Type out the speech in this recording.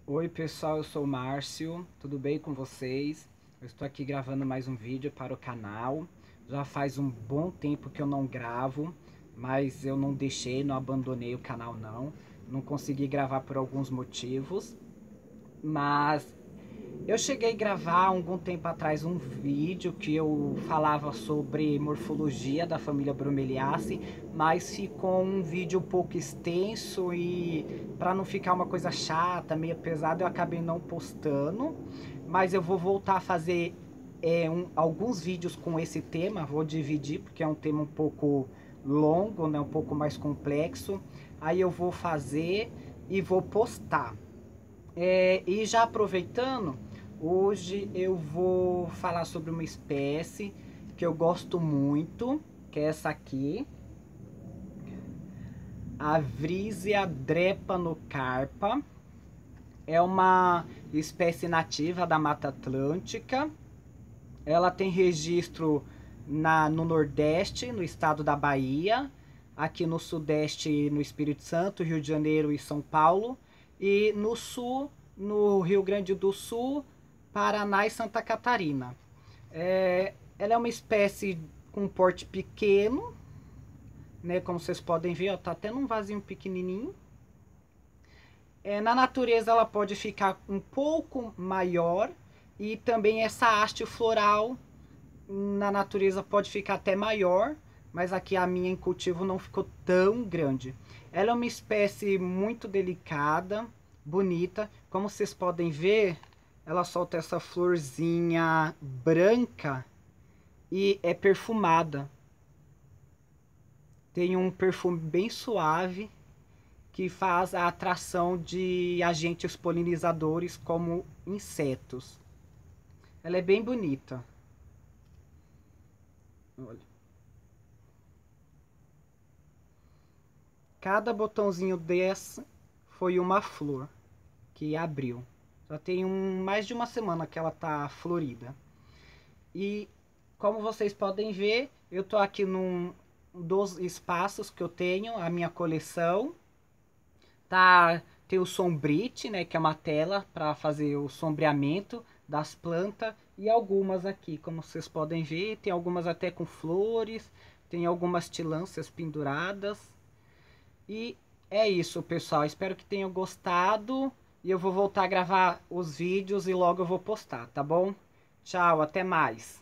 Oi pessoal, eu sou o Márcio, tudo bem com vocês? Eu estou aqui gravando mais um vídeo para o canal. Já faz um bom tempo que eu não gravo, mas eu não deixei, não abandonei o canal não. Não consegui gravar por alguns motivos, mas eu cheguei a gravar há algum tempo atrás um vídeo que eu falava sobre morfologia da família Bromeliaceae, mas ficou um vídeo um pouco extenso e para não ficar uma coisa chata, meio pesada, eu acabei não postando. Mas eu vou voltar a fazer alguns vídeos com esse tema, vou dividir porque é um tema um pouco longo, né, um pouco mais complexo. Aí eu vou fazer e vou postar. E já aproveitando, hoje eu vou falar sobre uma espécie que eu gosto muito, que é essa aqui, a Vrisia drepanocarpa. É uma espécie nativa da Mata Atlântica. Ela tem registro no Nordeste, no estado da Bahia, aqui no Sudeste, no Espírito Santo, Rio de Janeiro e São Paulo, e no Sul, no Rio Grande do Sul, Paraná e Santa Catarina. Ela é uma espécie com porte pequeno, né? Como vocês podem ver, ó, tá até num vasinho pequenininho. Na natureza ela pode ficar um pouco maior e também essa haste floral na natureza pode ficar até maior, mas aqui a minha em cultivo não ficou tão grande. Ela é uma espécie muito delicada, bonita. Como vocês podem ver, ela solta essa florzinha branca e é perfumada. Tem um perfume bem suave que faz a atração de agentes polinizadores como insetos. Ela é bem bonita. Olha. Cada botãozinho desse foi uma flor que abriu. Já tem mais de uma semana que ela tá florida. E como vocês podem ver, eu tô aqui num dos espaços que eu tenho, a minha coleção. Tem o sombrite, né, que é uma tela para fazer o sombreamento das plantas, e algumas aqui, como vocês podem ver, tem algumas até com flores, tem algumas tilâncias penduradas. E é isso, pessoal. Espero que tenham gostado. E eu vou voltar a gravar os vídeos e logo eu vou postar, tá bom? Tchau, até mais.